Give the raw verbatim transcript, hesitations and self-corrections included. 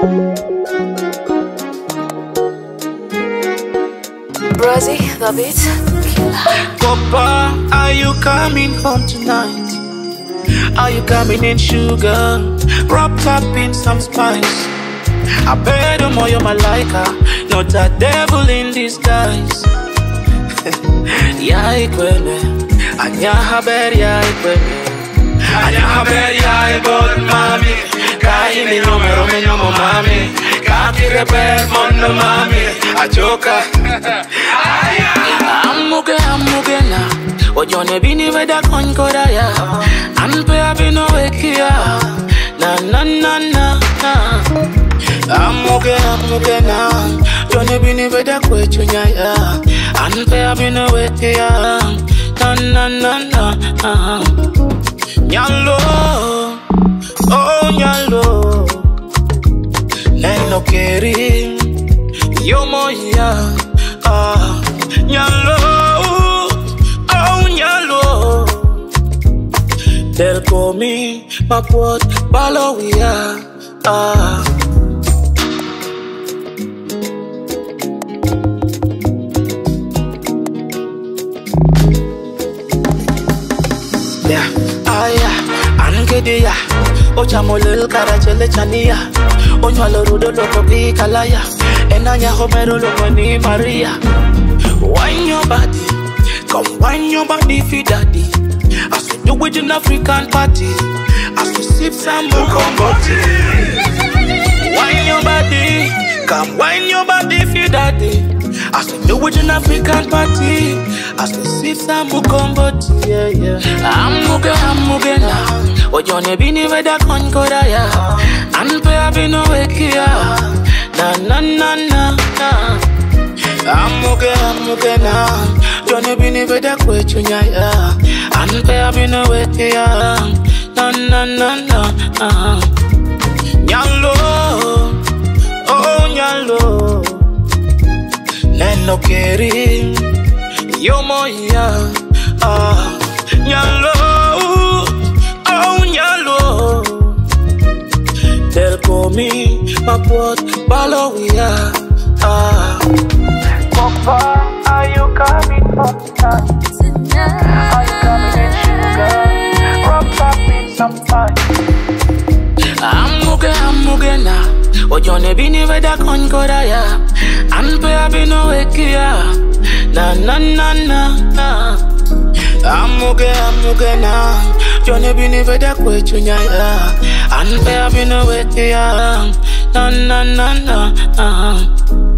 Rosie, the beat killer. Papa, are you coming home tonight? Are you coming in sugar? Wrapped up in some spice. I bet I'm your malaika, not a devil in disguise. Ya ikweme, anya haber ya ikweme, anya haber ya ibot mami. Kai ni numero me nyomo mami, kaki rebel mono mami, achoka. Amuge amuge na, ojone bini veda konkora ya, anpe abino wekia, na na na na na. Amuge amuge na, ojone bini veda kwechunya ya, anpe abino wekia, na na na na. Nyalo, oh nyalo, neno keri, yo moya, ah. Nyalo, oh nyalo, they'll call me my port balowia, ah. Yeah, ah yeah, angedia, ocha molel karachele chania, onyalo rudo loko pi kalaya, enanya homero loko ni Maria. Wine your body, come wine your body for daddy. As we do it in African party, as we sip some mukomboti. Wine your body, come wine your body for daddy. As we do it in African party, as we sip some mukomboti. Yeah, yeah. Amuge amuge na, ojone bini veda konkora ya, anpe abino wekia, na na na na na. Amuge amuge na, jone bini veda kwechunya ya, anpe abino wekia, na na na na. Nyalo, oh nyalo, neno keri, yo moya, ah. Nyalo, oh nyalo, they'll call me my port balowia, ah. Papa, are you coming home tonight? Tonight. Are you coming in sugar? Wrapped up in some spice. Amuge amuge na, ojone bini veda konkora ya, anpe abino wekia, na na na na na. Amuge amuge na, jone bini veda kwechunya ya, anpe abino wekia, na na na na na.